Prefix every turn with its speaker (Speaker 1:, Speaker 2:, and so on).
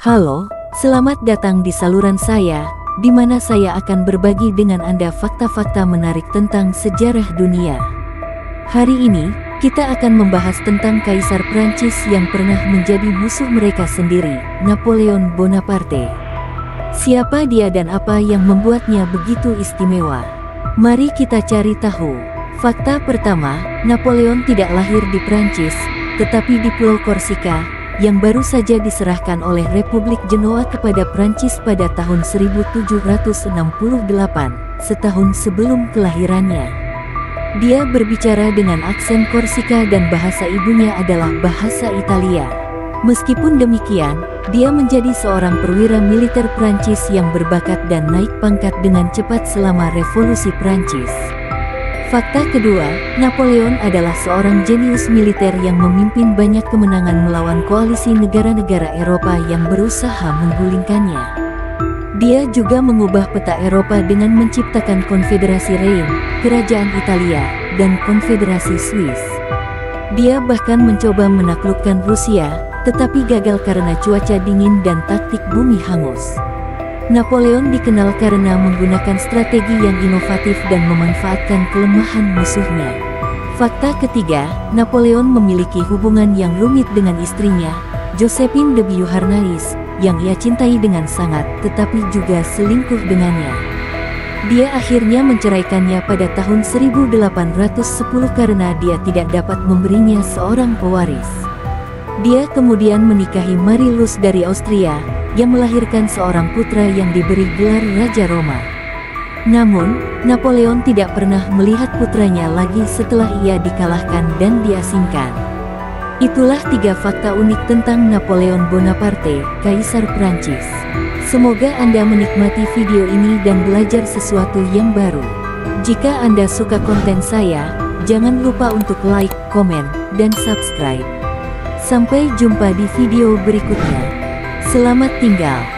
Speaker 1: Halo, selamat datang di saluran saya, di mana saya akan berbagi dengan Anda fakta-fakta menarik tentang sejarah dunia. Hari ini, kita akan membahas tentang Kaisar Prancis yang pernah menjadi musuh mereka sendiri, Napoleon Bonaparte. Siapa dia dan apa yang membuatnya begitu istimewa? Mari kita cari tahu. Fakta pertama, Napoleon tidak lahir di Prancis, tetapi di Pulau Korsika, yang baru saja diserahkan oleh Republik Genoa kepada Prancis pada tahun 1768, setahun sebelum kelahirannya. Dia berbicara dengan aksen Korsika dan bahasa ibunya adalah bahasa Italia. Meskipun demikian, dia menjadi seorang perwira militer Prancis yang berbakat dan naik pangkat dengan cepat selama Revolusi Prancis. Fakta kedua, Napoleon adalah seorang jenius militer yang memimpin banyak kemenangan melawan koalisi negara-negara Eropa yang berusaha menggulingkannya. Dia juga mengubah peta Eropa dengan menciptakan Konfederasi Rhine, Kerajaan Italia, dan Konfederasi Swiss. Dia bahkan mencoba menaklukkan Rusia, tetapi gagal karena cuaca dingin dan taktik bumi hangus. Napoleon dikenal karena menggunakan strategi yang inovatif dan memanfaatkan kelemahan musuhnya. Fakta ketiga, Napoleon memiliki hubungan yang rumit dengan istrinya, Josephine de Beauharnais, yang ia cintai dengan sangat, tetapi juga selingkuh dengannya. Dia akhirnya menceraikannya pada tahun 1810 karena dia tidak dapat memberinya seorang pewaris. Dia kemudian menikahi Marie-Louise dari Austria, yang melahirkan seorang putra yang diberi gelar Raja Roma. Namun, Napoleon tidak pernah melihat putranya lagi setelah ia dikalahkan dan diasingkan. Itulah 3 fakta unik tentang Napoleon Bonaparte, Kaisar Prancis. Semoga Anda menikmati video ini dan belajar sesuatu yang baru. Jika Anda suka konten saya, jangan lupa untuk like, komen, dan subscribe. Sampai jumpa di video berikutnya. Selamat tinggal.